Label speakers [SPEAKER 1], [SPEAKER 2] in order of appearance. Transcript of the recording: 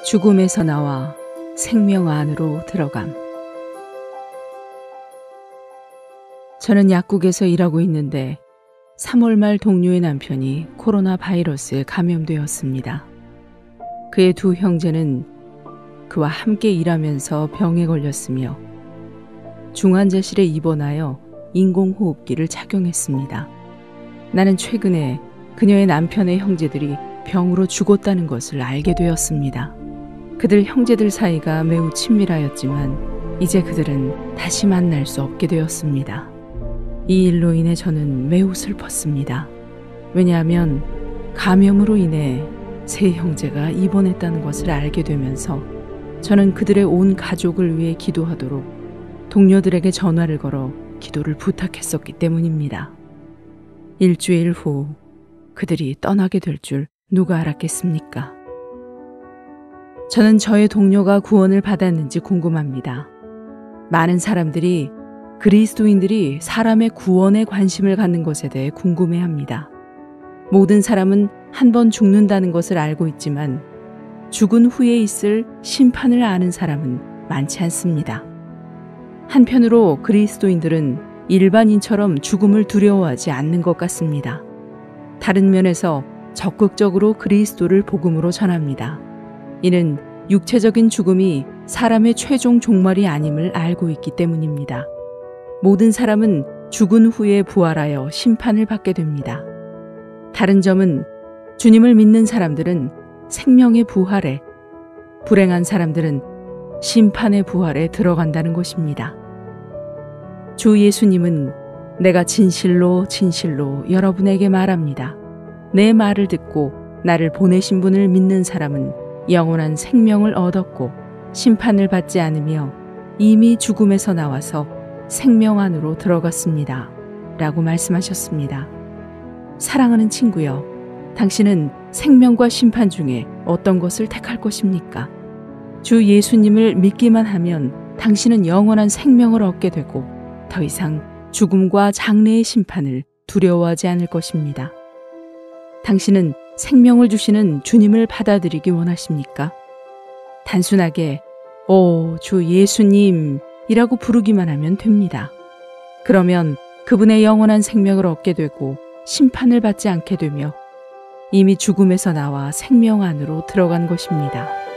[SPEAKER 1] 죽음에서 나와 생명 안으로 들어감. 저는 약국에서 일하고 있는데 3월 말 동료의 남편이 코로나 바이러스에 감염되었습니다. 그의 두 형제는 그와 함께 일하면서 병에 걸렸으며 중환자실에 입원하여 인공호흡기를 착용했습니다. 나는 최근에 그녀의 남편의 형제들이 병으로 죽었다는 것을 알게 되었습니다. 그들 형제들 사이가 매우 친밀하였지만 이제 그들은 다시 만날 수 없게 되었습니다. 이 일로 인해 저는 매우 슬펐습니다. 왜냐하면 감염으로 인해 세 형제가 입원했다는 것을 알게 되면서 저는 그들의 온 가족을 위해 기도하도록 동료들에게 전화를 걸어 기도를 부탁했었기 때문입니다. 일주일 후 그들이 떠나게 될 줄 누가 알았겠습니까? 저는 저의 동료가 구원을 받았는지 궁금합니다. 많은 사람들이 그리스도인들이 사람의 구원에 관심을 갖는 것에 대해 궁금해합니다. 모든 사람은 한 번 죽는다는 것을 알고 있지만 죽은 후에 있을 심판을 아는 사람은 많지 않습니다. 한편으로 그리스도인들은 일반인처럼 죽음을 두려워하지 않는 것 같습니다. 다른 면에서 적극적으로 그리스도를 복음으로 전합니다. 이는 육체적인 죽음이 사람의 최종 종말이 아님을 알고 있기 때문입니다. 모든 사람은 죽은 후에 부활하여 심판을 받게 됩니다. 다른 점은 주님을 믿는 사람들은 생명의 부활에, 불행한 사람들은 심판의 부활에 들어간다는 것입니다. 주 예수님은 내가 진실로 진실로 여러분에게 말합니다. 내 말을 듣고 나를 보내신 분을 믿는 사람은 영원한 생명을 얻었고 심판을 받지 않으며 이미 죽음에서 나와서 생명 안으로 들어갔습니다. 라고 말씀하셨습니다. 사랑하는 친구여, 당신은 생명과 심판 중에 어떤 것을 택할 것입니까? 주 예수님을 믿기만 하면 당신은 영원한 생명을 얻게 되고 더 이상 죽음과 장래의 심판을 두려워하지 않을 것입니다. 당신은 생명을 주시는 주님을 받아들이기 원하십니까? 단순하게 오, 주 예수님 이라고 부르기만 하면 됩니다. 그러면 그분의 영원한 생명을 얻게 되고 심판을 받지 않게 되며 이미 죽음에서 나와 생명 안으로 들어간 것입니다.